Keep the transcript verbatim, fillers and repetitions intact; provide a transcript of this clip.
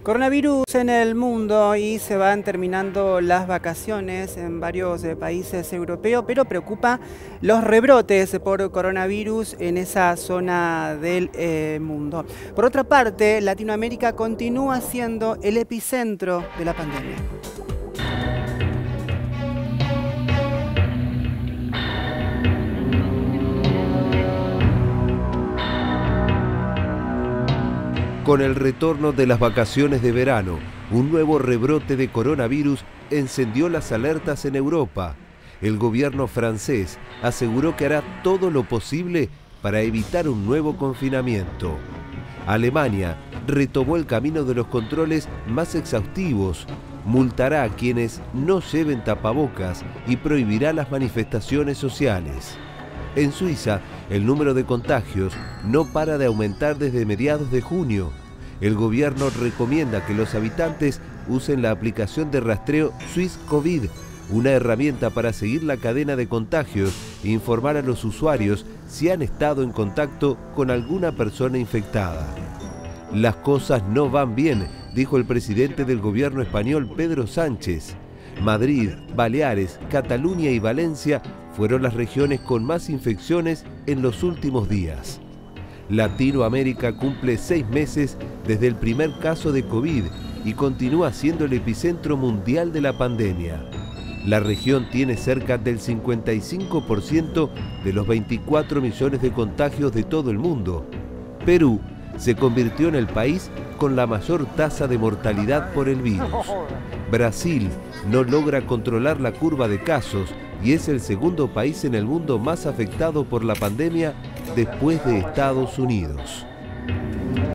Coronavirus en el mundo y se van terminando las vacaciones en varios eh, países europeos, pero preocupa los rebrotes por coronavirus en esa zona del eh, mundo. Por otra parte, Latinoamérica continúa siendo el epicentro de la pandemia. Con el retorno de las vacaciones de verano, un nuevo rebrote de coronavirus encendió las alertas en Europa. El gobierno francés aseguró que hará todo lo posible para evitar un nuevo confinamiento. Alemania retomó el camino de los controles más exhaustivos, multará a quienes no lleven tapabocas y prohibirá las manifestaciones sociales. En Suiza, el número de contagios no para de aumentar desde mediados de junio. El gobierno recomienda que los habitantes usen la aplicación de rastreo Swiss COVID, una herramienta para seguir la cadena de contagios e informar a los usuarios si han estado en contacto con alguna persona infectada. Las cosas no van bien, dijo el presidente del gobierno español, Pedro Sánchez. Madrid, Baleares, Cataluña y Valencia fueron las regiones con más infecciones en los últimos días. Latinoamérica cumple seis meses desde el primer caso de COVID y continúa siendo el epicentro mundial de la pandemia. La región tiene cerca del cincuenta y cinco por ciento de los veinticuatro millones de contagios de todo el mundo. Perú se convirtió en el país con la mayor tasa de mortalidad por el virus. Brasil no logra controlar la curva de casos y es el segundo país en el mundo más afectado por la pandemia después de Estados Unidos.